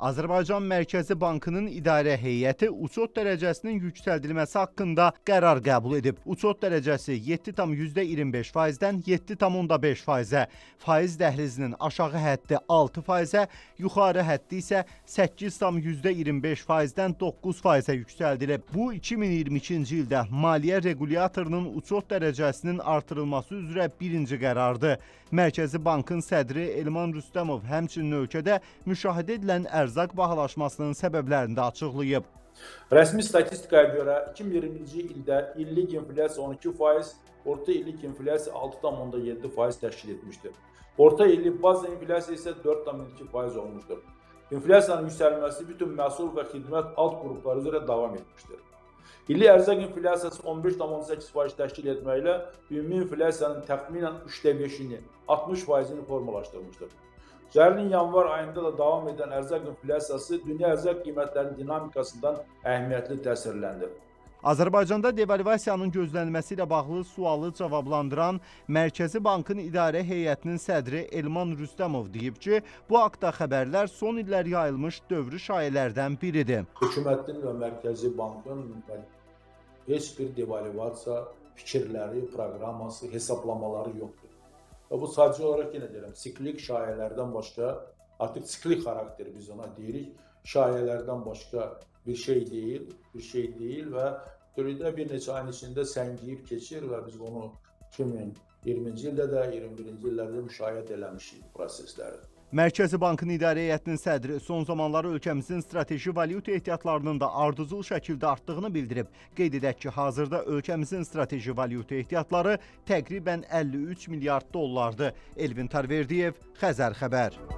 Azərbaycan Mərkəzi Bankının İdarə Heyəti uçot dərəcəsinin yüksəldilməsi haqqında qərar qəbul edib. Uçot dərəcəsi 7,25%-dən 7,5%-ə, faiz dəhlizinin aşağı həddi 6%-ə, yuxarı həddi isə 8,25%-dən 9%-ə yüksəldilib. Bu 2022-ci ildə maliyyə regulyatorunun uçot dərəcəsinin artırılması üzrə birinci qərardır. Mərkəzi Bankın sədri Elman Rüstəmov həmçinin ölkədə müşahidə edilən ərzaq bahalaşmasının səbəblərini də açıqlayıb. Rəsmi statistikaya görə 2020-ci ildə illik inflyasiya 12%, orta illik inflyasiya 6,7% təşkil etmişdir. Orta illik baza inflyasiya isə 4,2% olmuşdur. İnflyasiyanın yüksəlməsi bütün məhsul və xidmət alt qrupları üzrə davam etmişdir. İllik ərzaq inflyasiyası 15,8% təşkil etməklə ümumi inflyasiyanın təxminən 5%-ni, 60%-ni formalaşdırmışdır. Gəlin yanvar ayında da davam edən ərzaq inflyasiyası dünya ərzaq qiymətlərinin dinamikasından əhəmiyyətli təsirləndir. Azərbaycanda devalvasiyanın gözlənilməsi ilə bağlı sualı cavablandıran Mərkəzi Bankın İdarə Heyətinin sədri Elman Rüstəmov deyib ki, bu haqda xəbərlər son illər yayılmış dövrü şayələrdən biridir. Hökumətin və Mərkəzi Bankın heç bir devalvasiya fikirləri, proqraması, hesablamaları yoxdur. Və bu sadəcə olaraq yenə deyirəm, siklik şayələrdən başqa, artıq siklik xarakteri biz ona deyirik, şayələrdən başqa bir şey deyil və dövrdə bir neçə ayın içində səngiyib keçir və biz bunu 2020-ci ildə də, 21-ci illərdə müşahidə eləmişik bu prosesləri. Mərkəzi Bankın İdarə Heyətinin sədri son zamanları ölkəmizin strateji valyuta ehtiyatlarının da ardıcıl şəkildə artdığını bildirib. Qeyd edək ki, hazırda ölkəmizin strateji valyuta ehtiyatları təqribən 53 milyard dollardır. Elvin Tarverdiyev, Xəzər xəbər.